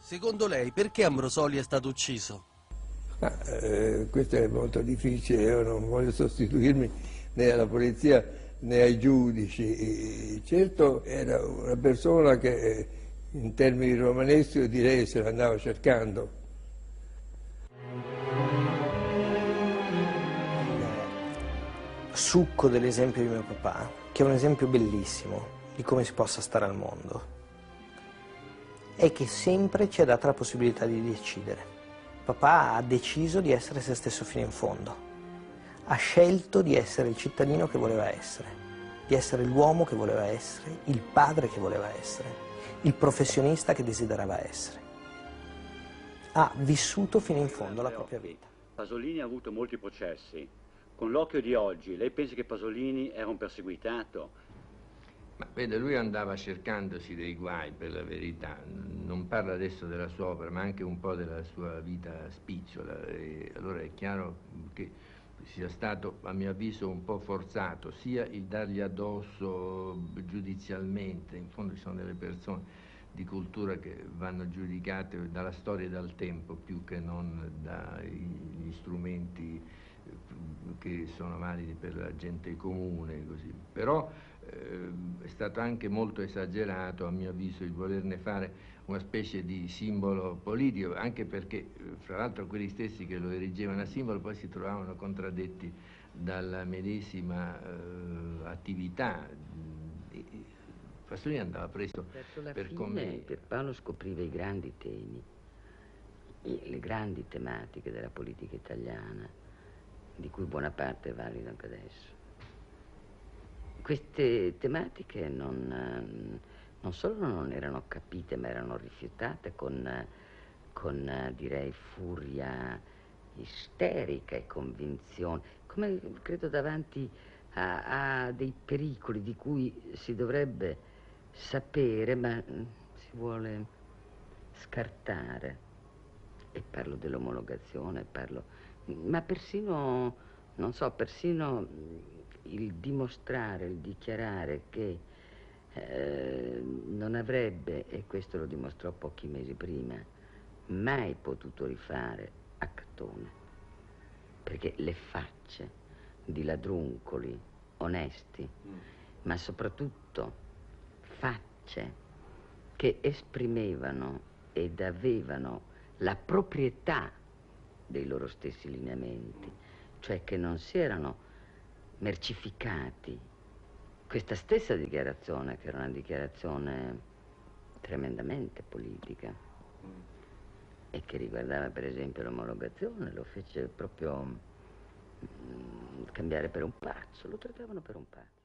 Secondo lei perché Ambrosoli è stato ucciso? Questo è molto difficile, io non voglio sostituirmi né alla polizia né ai giudici. Certo era una persona che in termini romaneschi io direi se l'andava cercando. Il succo dell'esempio di mio papà, che è un esempio bellissimo di come si possa stare al mondo, è che sempre ci ha data la possibilità di decidere. Papà ha deciso di essere se stesso fino in fondo, ha scelto di essere il cittadino che voleva essere, di essere l'uomo che voleva essere, il padre che voleva essere, il professionista che desiderava essere. Ha vissuto fino in fondo la propria vita. Pasolini ha avuto molti processi. Con l'occhio di oggi, lei pensa che Pasolini era un perseguitato? Ma vede, lui andava cercandosi dei guai, per la verità. Non parla adesso della sua opera, ma anche un po' della sua vita spicciola. E allora è chiaro che sia stato, a mio avviso, un po' forzato, sia il dargli addosso giudizialmente. In fondo ci sono delle persone di cultura che vanno giudicate dalla storia e dal tempo, più che non dagli strumenti che sono validi per la gente comune, così. Però è stato anche molto esagerato, a mio avviso, il volerne fare una specie di simbolo politico, anche perché, fra l'altro, quelli stessi che lo erigevano a simbolo poi si trovavano contraddetti dalla medesima attività. Pasolini andava preso per come... Pierpaolo scopriva i grandi temi, le grandi tematiche della politica italiana, di cui buona parte è valida anche adesso. Queste tematiche non solo non erano capite, ma erano rifiutate con direi, furia isterica e convinzione, come credo davanti a dei pericoli di cui si dovrebbe sapere, ma si vuole scartare. E parlo dell'omologazione, ma persino, non so, persino il dimostrare, il dichiarare che non avrebbe, e questo lo dimostrò pochi mesi prima, mai potuto rifare a Catone, perché le facce di ladruncoli onesti, ma soprattutto facce che esprimevano ed avevano la proprietà dei loro stessi lineamenti, cioè che non si erano mercificati. Questa stessa dichiarazione, che era una dichiarazione tremendamente politica e che riguardava per esempio l'omologazione, lo fece proprio cambiare per un pazzo, lo trattavano per un pazzo.